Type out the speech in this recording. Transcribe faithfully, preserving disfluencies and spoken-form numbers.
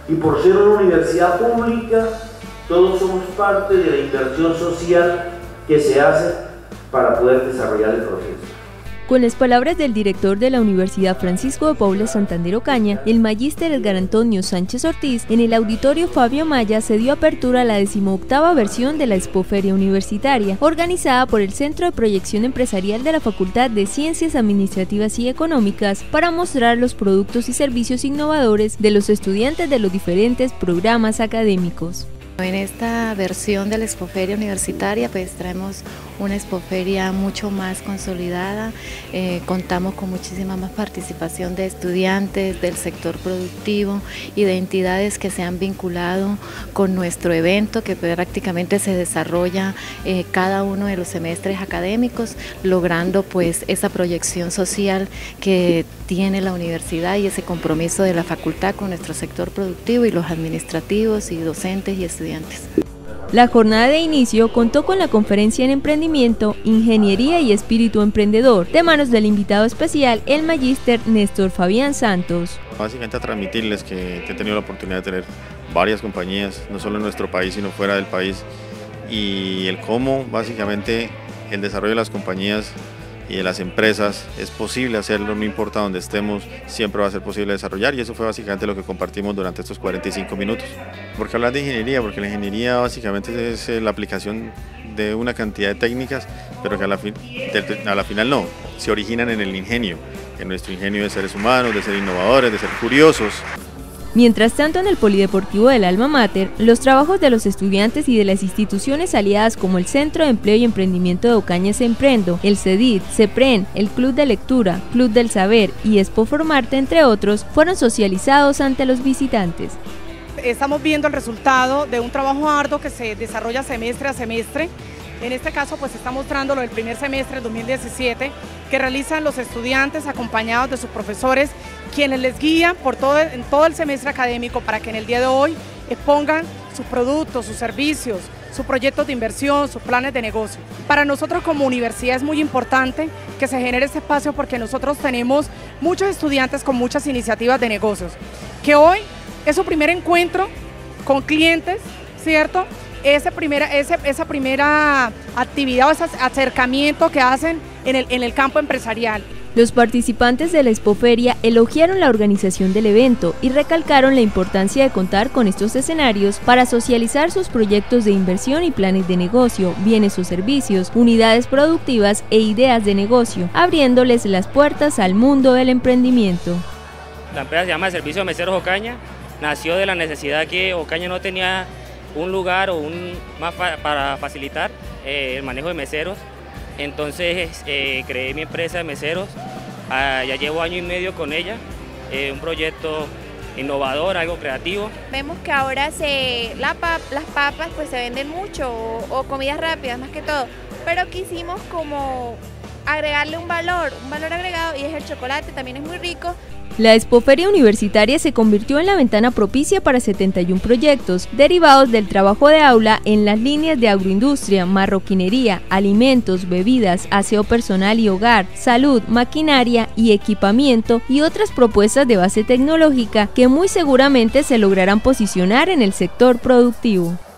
Y por ser una universidad pública, todos somos parte de la inversión social que se hace para poder desarrollar el proceso. Con las palabras del director de la Universidad Francisco de Paula Santander Ocaña, el magíster Edgar Antonio Sánchez Ortiz, en el auditorio Fabio Maya se dio apertura a la decimoctava versión de la Expoferia Universitaria, organizada por el Centro de Proyección Empresarial de la Facultad de Ciencias Administrativas y Económicas, para mostrar los productos y servicios innovadores de los estudiantes de los diferentes programas académicos. En esta versión de la Expoferia Universitaria pues traemos una expoferia mucho más consolidada, eh, contamos con muchísima más participación de estudiantes, del sector productivo y de entidades que se han vinculado con nuestro evento, que prácticamente se desarrolla eh, cada uno de los semestres académicos, logrando pues esa proyección social que tiene la universidad y ese compromiso de la facultad con nuestro sector productivo y los administrativos y docentes y estudiantes. La jornada de inicio contó con la conferencia en emprendimiento, ingeniería y espíritu emprendedor, de manos del invitado especial, el magíster Néstor Fabián Santos. Básicamente a transmitirles que, que he tenido la oportunidad de tener varias compañías, no solo en nuestro país, sino fuera del país, y el cómo básicamente el desarrollo de las compañías y de las empresas es posible hacerlo, no importa dónde estemos, siempre va a ser posible desarrollar, y eso fue básicamente lo que compartimos durante estos cuarenta y cinco minutos. ¿Por qué hablar de ingeniería? Porque la ingeniería básicamente es la aplicación de una cantidad de técnicas, pero que a la, fin, a la final no, se originan en el ingenio, en nuestro ingenio de seres humanos, de ser innovadores, de ser curiosos. Mientras tanto, en el Polideportivo del Alma Mater, los trabajos de los estudiantes y de las instituciones aliadas como el Centro de Empleo y Emprendimiento de Ocaña Semprendo, el CEDIT, CEPREN, el Club de Lectura, Club del Saber y Expo Formarte, entre otros, fueron socializados ante los visitantes. Estamos viendo el resultado de un trabajo arduo que se desarrolla semestre a semestre. En este caso pues está mostrando lo del primer semestre del dos mil diecisiete que realizan los estudiantes acompañados de sus profesores, quienes les guían por todo, en todo el semestre académico para que en el día de hoy expongan sus productos, sus servicios, sus proyectos de inversión, sus planes de negocio. Para nosotros como universidad es muy importante que se genere este espacio porque nosotros tenemos muchos estudiantes con muchas iniciativas de negocios, que hoy es su primer encuentro con clientes, ¿cierto? Ese primera, ese, esa primera actividad o ese acercamiento que hacen en el, en el campo empresarial. Los participantes de la Expoferia elogiaron la organización del evento y recalcaron la importancia de contar con estos escenarios para socializar sus proyectos de inversión y planes de negocio, bienes o servicios, unidades productivas e ideas de negocio, abriéndoles las puertas al mundo del emprendimiento. La empresa se llama Servicio de Meseros Ocaña, nació de la necesidad que Ocaña no tenía un lugar o un más fa para facilitar eh, el manejo de meseros. Entonces eh, creé mi empresa de meseros, ah, ya llevo año y medio con ella, eh, un proyecto innovador, algo creativo. Vemos que ahora se, la pap, las papas pues se venden mucho o, o comidas rápidas más que todo, pero quisimos como agregarle un valor, un valor agregado, y es el chocolate, también es muy rico. La Expoferia Universitaria se convirtió en la ventana propicia para setenta y un proyectos derivados del trabajo de aula en las líneas de agroindustria, marroquinería, alimentos, bebidas, aseo personal y hogar, salud, maquinaria y equipamiento, y otras propuestas de base tecnológica que muy seguramente se lograrán posicionar en el sector productivo.